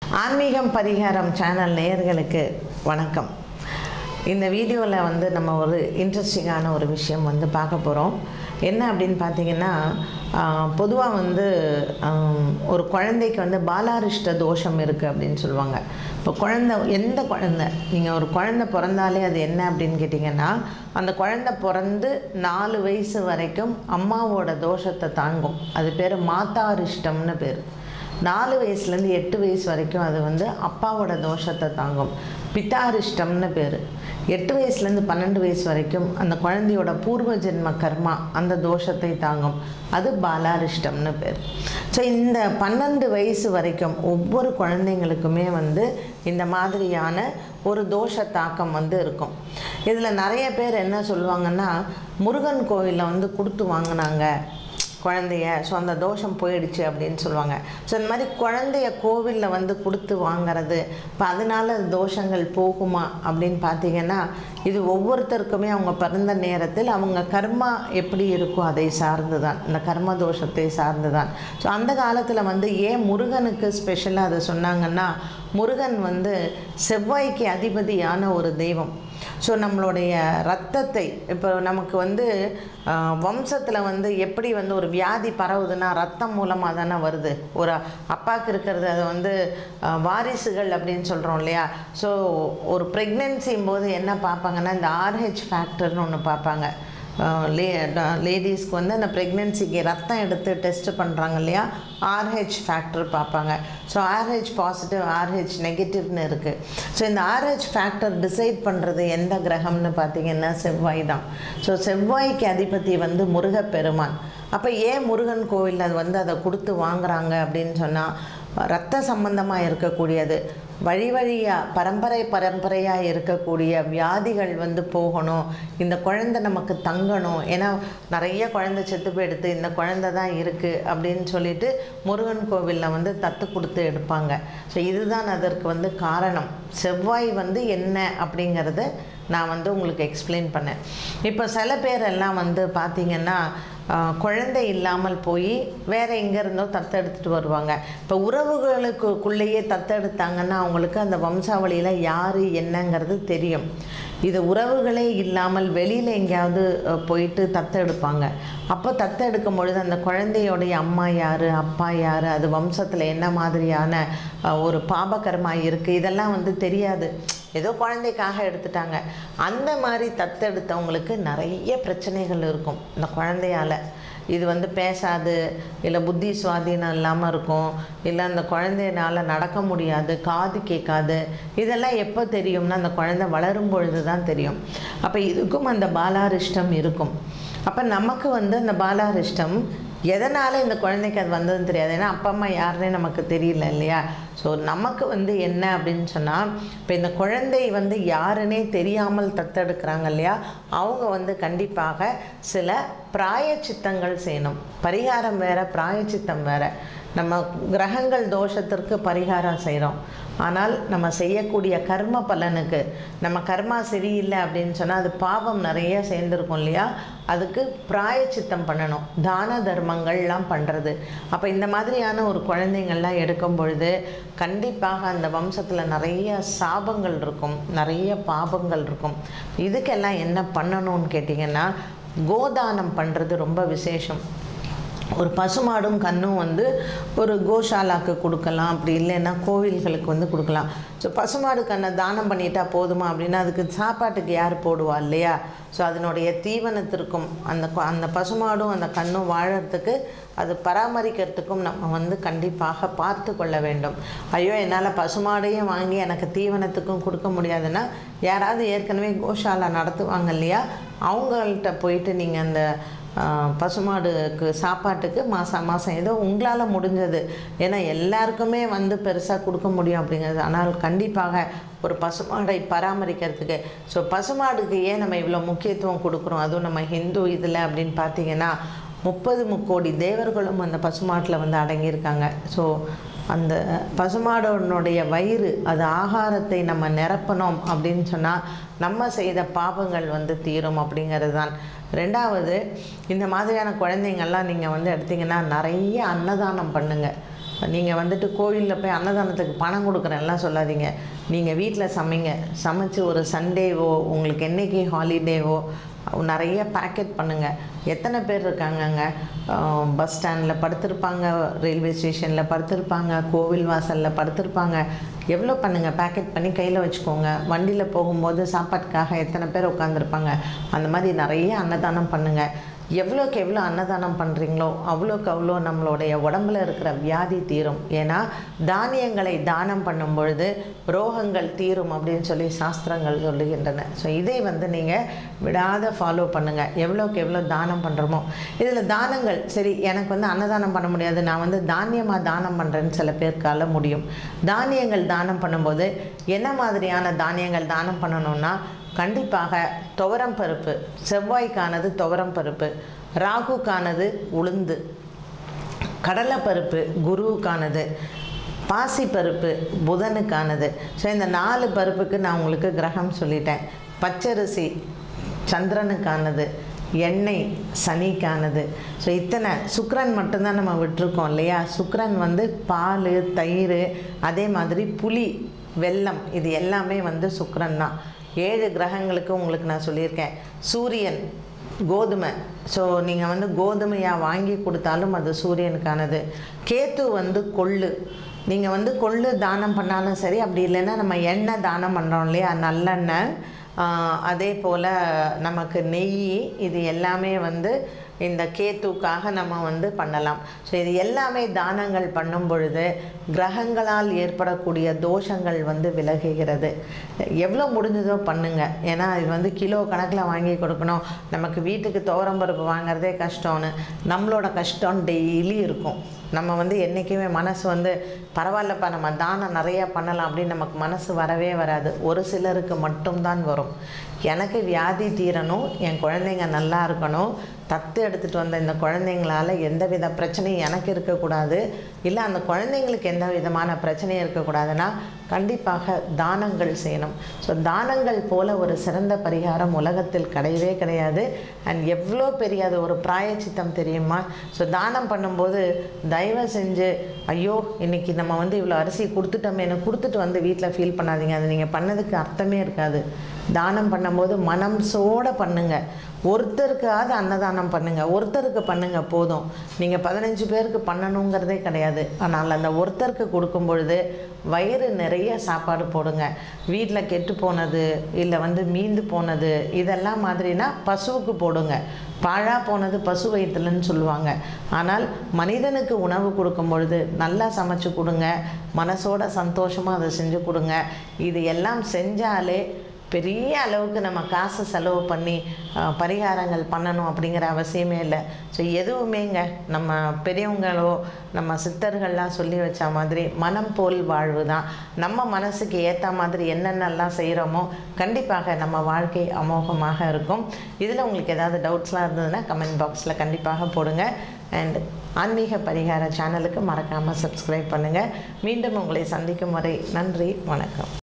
ஆன்மீகம் பரிகாரம் சேனல் நேயர்களுக்கு வணக்கம். இந்த வீடியோவில் வந்து நம்ம ஒரு இன்ட்ரெஸ்டிங்கான ஒரு விஷயம் வந்து பார்க்க போகிறோம். என்ன அப்படின்னு பார்த்தீங்கன்னா, பொதுவாக வந்து ஒரு குழந்தைக்கு வந்து பாலாரிஷ்ட தோஷம் இருக்குது அப்படின்னு சொல்லுவாங்க. இப்போ எந்த குழந்தை நீங்கள் ஒரு குழந்தை பிறந்தாலே அது என்ன அப்படின்னு கேட்டிங்கன்னா, அந்த குழந்தை பிறந்து 4 வயசு வரைக்கும் அம்மாவோட தோஷத்தை தாங்கும். அது பேர் மாதாரிஷ்டம்னு பேர். 4 வயசுலேருந்து 8 வயசு வரைக்கும் அது வந்து அப்பாவோட தோஷத்தை தாங்கும். பிதாரிஷ்டம்னு பேர். 8 வயசுலேருந்து 12 வயசு வரைக்கும் அந்த குழந்தையோட பூர்வ ஜென்ம கர்மா அந்த தோஷத்தை தாங்கும். அது பாலாரிஷ்டம்னு பேர். ஸோ இந்த 12 வயசு வரைக்கும் ஒவ்வொரு குழந்தைங்களுக்குமே வந்து இந்த மாதிரியான ஒரு தோஷ தாக்கம் வந்து இருக்கும். இதில் நிறைய பேர் என்ன சொல்லுவாங்கன்னா, முருகன் கோவிலில் வந்து கொடுத்து வாங்கினாங்க குழந்தைய, ஸோ அந்த தோஷம் போயிடுச்சு அப்படின்னு சொல்லுவாங்க. ஸோ இந்த மாதிரி குழந்தைய கோவிலில் வந்து கொடுத்து வாங்கிறது, இப்போ அதனால தோஷங்கள் போகுமா அப்படின்னு பார்த்தீங்கன்னா, இது ஒவ்வொருத்தருக்குமே அவங்க பிறந்த நேரத்தில் அவங்க கர்மா எப்படி இருக்கோ அதை சார்ந்து தான், இந்த கர்ம தோஷத்தை சார்ந்து தான். ஸோ அந்த காலத்தில் வந்து ஏன் முருகனுக்கு ஸ்பெஷலாக அதை சொன்னாங்கன்னா, முருகன் வந்து செவ்வாய்க்கு அதிபதியான ஒரு தெய்வம். ஸோ நம்மளுடைய ரத்தத்தை, இப்போ நமக்கு வந்து வம்சத்தில் வந்து எப்படி வந்து ஒரு வியாதி பரவுதுன்னா ரத்தம் மூலமாக தானே வருது. ஒரு அப்பாவுக்கு இருக்கிறது அது வந்து வாரிசுகள் அப்படின்னு சொல்கிறோம் இல்லையா. ஸோ ஒரு ப்ரெக்னென்சியும் போது என்ன பார்ப்பாங்கன்னா, இந்த RH ஃபேக்டர்னு ஒன்று பார்ப்பாங்க. லேடிஸ்க்கு வந்து அந்த ப்ரெக்னென்சிக்கு ரத்தம் எடுத்து டெஸ்ட்டு பண்ணுறாங்க இல்லையா, RH ஃபேக்டர் பார்ப்பாங்க. ஸோ RH பாசிட்டிவ், RH நெகட்டிவ்னு இருக்குது. ஸோ இந்த RH ஃபேக்டர் டிசைட் பண்ணுறது எந்த கிரகம்னு பார்த்திங்கன்னா செவ்வாய் தான். ஸோ செவ்வாய்க்கு அதிபதி வந்து முருகப்பெருமான். அப்போ ஏன் முருகன் கோவிலில் அது வந்து அதை கொடுத்து வாங்குறாங்க அப்படின்னு சொன்னால், ரத்த சம்பந்தமாக இருக்கக்கூடியது, வழி வழியாக பரம்பரையாக இருக்கக்கூடிய வியாதிகள் வந்து போகணும், இந்த குழந்தை நமக்கு தங்கணும். ஏன்னா நிறைய குழந்தை செத்து போயிடுத்து, இந்த குழந்தை தான் இருக்குது அப்படின்னு சொல்லிட்டு முருகன் கோவிலில் வந்து தத்து கொடுத்து எடுப்பாங்க. ஸோ இதுதான் அதற்கு வந்து காரணம். செவ்வாய் வந்து என்ன அப்படிங்கிறத நான் வந்து உங்களுக்கு எக்ஸ்பிளைன் பண்ணேன். இப்போ சில பேரெல்லாம் வந்து பார்த்திங்கன்னா, குழந்தை இல்லாமல் போய் வேறு எங்கேருந்தோ தத்தெடுத்துட்டு வருவாங்க. இப்போ உறவுகளுக்குள்ளேயே தத்தெடுத்தாங்கன்னா அவங்களுக்கு அந்த வம்சாவளியில் யார் என்னங்கிறது தெரியும். இது உறவுகளே இல்லாமல் வெளியில் எங்கேயாவது போயிட்டு தத்தெடுப்பாங்க. அப்போ தத்தெடுக்கும் பொழுது அந்த குழந்தையோடைய அம்மா யார், அப்பா யார், அது வம்சத்தில் என்ன மாதிரியான ஒரு பாபகர்மா இருக்குது, இதெல்லாம் வந்து தெரியாது. ஏதோ குழந்தைக்காக எடுத்துட்டாங்க. அந்த மாதிரி தத்தெடுத்தவங்களுக்கு நிறைய பிரச்சனைகள் இருக்கும் இந்த குழந்தையால். இது வந்து பேசாது, இல்லை புத்தி சுவாதீனம் இல்லாமல் இருக்கும், இல்லை அந்த குழந்தையினால் நடக்க முடியாது, காது கேட்காது. இதெல்லாம் எப்போ தெரியும்னா அந்த குழந்தை வளரும் பொழுது தான் தெரியும். அப்போ இதுக்கும் அந்த பாலாரிஷ்டம் இருக்கும். அப்போ நமக்கு வந்து அந்த பாலாரிஷ்டம் எதனால் இந்த குழந்தைக்கு அது வந்ததுன்னு தெரியாது. ஏன்னா அப்பா அம்மா யாருன்னே நமக்கு தெரியல இல்லையா. ஸோ நமக்கு வந்து என்ன அப்படின்னு சொன்னால், இப்போ இந்த குழந்தை வந்து யாருன்னே தெரியாமல் தத்தெடுக்கிறாங்க இல்லையா, அவங்க வந்து கண்டிப்பாக சில பிராயச்சித்தங்கள் செய்யணும். பரிகாரம் வேறு, பிராயச்சித்தம் வேறு. நம்ம கிரகங்கள் தோஷத்திற்கு பரிகாரம் செய்கிறோம், ஆனால் நம்ம செய்யக்கூடிய கர்ம பலனுக்கு, நம்ம கர்மா சரியில்லை அப்படின்னு சொன்னால் அது பாவம் நிறைய சேர்ந்துருக்கும் இல்லையா, அதுக்கு பிராயச்சித்தம் பண்ணணும், தான தர்மங்கள்லாம் பண்ணுறது. அப்போ இந்த மாதிரியான ஒரு குழந்தைங்கள்லாம் எடுக்கும் பொழுது கண்டிப்பாக அந்த வம்சத்தில் நிறைய சாபங்கள் இருக்கும், நிறைய பாபங்கள் இருக்கும். இதுக்கெல்லாம் என்ன பண்ணணும்னு கேட்டிங்கன்னா, கோதானம் பண்ணுறது ரொம்ப விசேஷம். ஒரு பசுமாடும் கன்றும் வந்து ஒரு கோஷாலாக்கு கொடுக்கலாம், அப்படி இல்லைன்னா கோவில்களுக்கு வந்து கொடுக்கலாம். ஸோ பசுமாடு கண்ணை தானம் பண்ணிட்டா போதுமா அப்படின்னா, அதுக்கு சாப்பாட்டுக்கு யார் போடுவா இல்லையா. ஸோ அதனுடைய தீவனத்திற்கும் அந்த பசுமாடும் அந்த கண்ணும் வாழறதுக்கு, அது பராமரிக்கிறதுக்கும் நம்ம வந்து கண்டிப்பாக பார்த்து கொள்ள வேண்டும். ஐயோ என்னால் பசுமாடையும் வாங்கி எனக்கு தீவனத்துக்கும் கொடுக்க முடியாதுன்னா, யாராவது ஏற்கனவே கோஷாலா நடத்துவாங்க இல்லையா, அவங்கள்ட்ட போயிட்டு நீங்கள் அந்த பசுமாடுக்கு சாப்பாட்டுக்கு மாதம் ஏதோ உங்களால் முடிஞ்சது, ஏன்னா எல்லாருக்குமே வந்து பெருசாக கொடுக்க முடியும் அப்படிங்கிறது, ஆனால் கண்டிப்பாக ஒரு பசுமாடை பராமரிக்கிறதுக்கு. ஸோ பசுமாடுக்கு ஏன் நம்ம இவ்வளோ முக்கியத்துவம் கொடுக்குறோம், அதுவும் நம்ம ஹிந்து இதில் அப்படின்னு பார்த்தீங்கன்னா, 30 முக்கோடி தேவர்களும் அந்த பசுமாட்டில் வந்து அடங்கியிருக்காங்க. ஸோ அந்த பசுமாடனுடைய வயிறு, அது ஆகாரத்தை நம்ம நிரப்பணும் அப்படின்னு சொன்னால் நம்ம செய்த பாவங்கள் வந்து தீரும் அப்படிங்கிறது தான். ரெண்டாவது, இந்த மாதிரியான குழந்தைங்கள்லாம் நீங்கள் வந்து எடுத்திங்கன்னா நிறைய அன்னதானம் பண்ணுங்கள். நீங்கள் வந்துட்டு கோவிலில் போய் அன்னதானத்துக்கு பணம் கொடுக்குறேன்லாம் சொல்லாதீங்க. நீங்கள் வீட்டில் சமைங்க. சமைச்சு ஒரு சண்டேவோ உங்களுக்கு என்றைக்கு ஹாலிடேவோ நிறைய பேக்கெட் பண்ணுங்கள். எத்தனை பேர் இருக்காங்கங்க, பஸ் ஸ்டாண்டில் படுத்திருப்பாங்க, ரயில்வே ஸ்டேஷனில் படுத்திருப்பாங்க, கோவில் வாசலில் படுத்திருப்பாங்க. எவ்வளோ பண்ணுங்கள், பேக்கெட் பண்ணி கையில் வச்சுக்கோங்க. வண்டியில் போகும்போது சாப்பாட்டுக்காக எத்தனை பேர் உட்காந்துருப்பாங்க. அந்த மாதிரி நிறைய அன்னதானம் பண்ணுங்கள். எவ்வளோக்கு எவ்வளோ அன்னதானம் பண்ணுறீங்களோ அவ்வளோக்கு அவ்வளோ நம்மளுடைய உடம்புல இருக்கிற வியாதி தீரும். ஏன்னா தானியங்களை தானம் பண்ணும் பொழுது ரோகங்கள் தீரும் அப்படின்னு சொல்லி சாஸ்திரங்கள் சொல்லுகின்றன. ஸோ இதை நீங்கள் விடாத ஃபாலோ பண்ணுங்கள். எவ்வளோக்கு எவ்வளோ தானம் பண்ணுறோமோ. இதில் தானங்கள் சரி, எனக்கு அன்னதானம் பண்ண முடியாது, நான் தானியமாக தானம் பண்ணுறேன்னு சில பேருக்கால முடியும். தானியங்கள் தானம் பண்ணும்போது என்ன மாதிரியான தானியங்கள் தானம் பண்ணணும்னா, கண்டிப்பாக துவரம் பருப்பு, செவ்வாய்க்கானது துவரம் பருப்பு, ராகுக்கானது உளுந்து, கடலைப்பருப்பு குருவுக்கானது, பாசிப்பருப்பு புதனுக்கானது. ஸோ இந்த 4 பருப்புக்கு நான் உங்களுக்கு கிரகம் சொல்லிட்டேன். பச்சரிசி சந்திரனுக்கானது, எண்ணெய் சனிக்கானது. ஸோ இத்தனை சுக்கிரன் மட்டும்தான் நம்ம விட்டுருக்கோம் இல்லையா. சுக்கிரன் பால், தயிர், அதே மாதிரி புளி, வெல்லம், இது எல்லாமே சுக்கிரன் தான். 7 கிரகங்களுக்கு உங்களுக்கு நான் சொல்லியிருக்கேன். சூரியன் கோதுமை. ஸோ நீங்கள் கோதுமையாக வாங்கி கொடுத்தாலும் அது சூரியனுக்கானது. கேத்து கொள்ளு. நீங்கள் கொள்ளு தானம் பண்ணாலும் சரி, அப்படி இல்லைன்னா நம்ம எண்ணெய் தானம் பண்ணுறோம் இல்லையா, நல்லெண்ணெய், அதே போல் நமக்கு நெய், இது எல்லாமே இந்த கேத்துக்காக நம்ம பண்ணலாம். ஸோ இது எல்லாமே தானங்கள் பண்ணும் பொழுது கிரகங்களால் ஏற்படக்கூடிய தோஷங்கள் விலகுகிறது. எவ்வளோ முடிஞ்சதோ பண்ணுங்கள். ஏன்னா இது கிலோ கணக்கில் வாங்கி கொடுக்கணும், நமக்கு வீட்டுக்கு துவரம்பருப்பு வாங்குறதே கஷ்டம்னு நம்மளோட கஷ்டம் டெய்லி இருக்கும். நம்ம என்றைக்குமே மனசு பரவாயில்லப்பா நம்ம தானம் நிறையா பண்ணலாம் அப்படின்னு நமக்கு மனசு வரவே வராது. ஒரு சிலருக்கு மட்டும்தான் வரும். எனக்கு வியாதி தீரணும், என் குழந்தைங்க நல்லா இருக்கணும், தத்து எடுத்துகிட்டு வந்த இந்த குழந்தைங்களால் எந்த வித பிரச்சனையும் எனக்கு இருக்கக்கூடாது, இல்லை அந்த குழந்தைங்களுக்கு எந்த விதமான பிரச்சனையும் இருக்கக்கூடாதுன்னா கண்டிப்பாக தானங்கள் செய்யணும். ஸோ தானங்கள் போல் ஒரு சிறந்த பரிகாரம் உலகத்தில் கிடையவே கிடையாது. அண்ட் எவ்வளோ பெரிய அது ஒரு பிராயச்சித்தம் தெரியுமா. ஸோ தானம் பண்ணும்போது தயவு செஞ்சு ஐயோ இன்றைக்கி நம்ம இவ்வளோ அரிசி கொடுத்துட்டோமேனு கொடுத்துட்டு வீட்டில் ஃபீல் பண்ணாதீங்க. அது நீங்கள் பண்ணதுக்கு அர்த்தமே இருக்காது. தானம் பண்ணும்போது மனசோடு பண்ணுங்கள். ஒருத்தருக்காவது அன்னதானம் பண்ணுங்கள், ஒருத்தருக்கு பண்ணுங்கள் போதும். நீங்கள் 15 பேருக்கு பண்ணணுங்கிறதே கிடையாது. ஆனால் அந்த ஒருத்தருக்கு கொடுக்கும் பொழுது வயிறு நிறைய சாப்பாடு போடுங்க. வீட்டில் கெட்டு போனது இல்லை மீந்து போனது இதெல்லாம் மாதிரினா பசுவுக்கு போடுங்க. பாழா போனது பசு வயிற்றுலன்னு சொல்லுவாங்க. ஆனால் மனிதனுக்கு உணவு கொடுக்கும் பொழுது நல்லா சமைச்சு கொடுங்க, மனசோட சந்தோஷமாக அதை செஞ்சு கொடுங்க. இது எல்லாம் செஞ்சாலே பெரிய அளவுக்கு நம்ம காசு செலவு பண்ணி பரிகாரங்கள் பண்ணணும் அப்படிங்கிற அவசியமே இல்லை. ஸோ எதுவுமேங்க நம்ம பெரியவங்களோ நம்ம சித்தர்கள்லாம் சொல்லி வச்ச மாதிரி மனம் போல் வாழ்வு தான். நம்ம மனசுக்கு ஏற்ற மாதிரி என்னென்னலாம் செய்கிறோமோ கண்டிப்பாக நம்ம வாழ்க்கை அமோகமாக இருக்கும். இதில் உங்களுக்கு ஏதாவது டவுட்ஸ்லாம் இருந்ததுன்னா கமெண்ட் பாக்ஸில் கண்டிப்பாக போடுங்க. அண்ட் ஆன்மீக பரிகார சேனலுக்கு மறக்காமல் சப்ஸ்கிரைப் பண்ணுங்கள். மீண்டும் உங்களை சந்திக்கும் வரை நன்றி, வணக்கம்.